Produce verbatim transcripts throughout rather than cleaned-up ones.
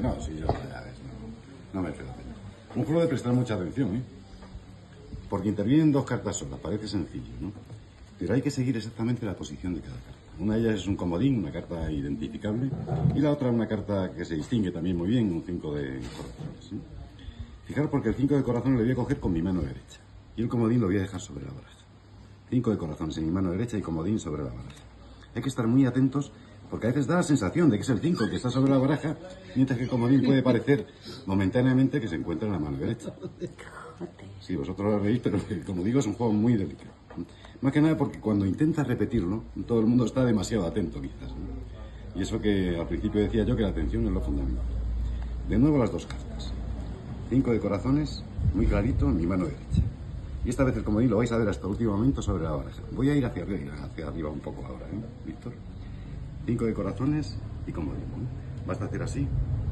No, sí, yo ya ves, no, no merece la pena. Un juego de prestar mucha atención, ¿eh? Porque intervienen dos cartas solas, parece sencillo, ¿no? Pero hay que seguir exactamente la posición de cada carta. Una de ellas es un comodín, una carta identificable, y la otra una carta que se distingue también muy bien, un cinco de corazones, ¿sí? Fijaros, porque el cinco de corazones lo voy a coger con mi mano derecha, y el comodín lo voy a dejar sobre la baraja. cinco de corazones en mi mano derecha y comodín sobre la baraja. Hay que estar muy atentos, porque a veces da la sensación de que es el cinco que está sobre la baraja, mientras que el comodín puede parecer momentáneamente que se encuentra en la mano derecha. Sí, vosotros lo veis, pero como digo, es un juego muy delicado. Más que nada porque cuando intentas repetirlo, todo el mundo está demasiado atento, quizás, ¿no? Y eso que al principio decía yo que la atención es lo fundamental. De nuevo las dos cartas. cinco de corazones, muy clarito, en mi mano derecha. Y esta vez el comodín lo vais a ver hasta el último momento sobre la baraja. Voy a ir hacia arriba, hacia arriba un poco ahora, ¿eh, Víctor? cinco de corazones y comodín, ¿no? Basta hacer así.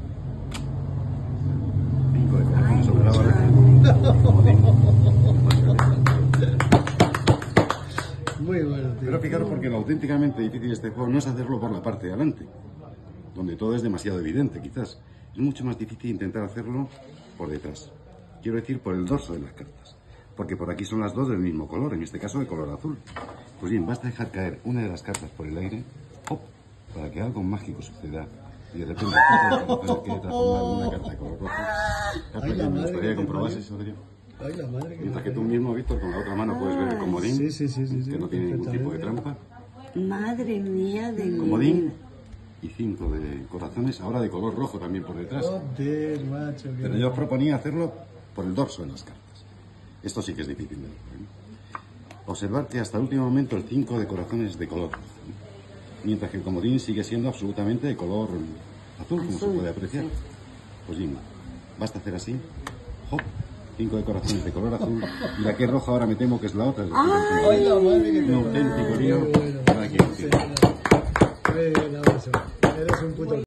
cinco de corazones sobre la baraja. Comodín. Muy bueno, tío. Pero fijaros, porque lo auténticamente difícil de este juego no es hacerlo por la parte de adelante, donde todo es demasiado evidente, quizás. Es mucho más difícil intentar hacerlo por detrás. Quiero decir, por el dorso de las cartas. Porque por aquí son las dos del mismo color, en este caso de color azul. Pues bien, basta dejar caer una de las cartas por el aire, ¡hop!, para que algo mágico suceda. Y de repente quede transformada en una carta de color rojo. Ay, la Me madre gustaría que que comprobases, Adrián. Ay, la madre que Mientras que tú mismo, Víctor, con la otra mano puedes ver el comodín, Sí, sí, sí, sí, sí, que no tiene ningún tipo de perfectamente. trampa. Madre mía de mi Comodín vida. y cinco de corazones, ahora de color rojo también por detrás. Joder, macho. qué Pero yo os proponía hacerlo por el dorso de las cartas. Esto sí que es difícil de ver, ¿eh? Observar que hasta el último momento el cinco de corazones es de color rojo, ¿eh? Mientras que el comodín sigue siendo absolutamente de color azul, como se Azul, puede apreciar. sí. Pues bien, basta hacer así, hop, cinco de corazones de color azul, y la que es roja ahora me temo que es la otra. Es decir, Ay, la madre que un te auténtico lío. Muy bueno. Para quien quiera. Muy bien, Alonso. Eres un puto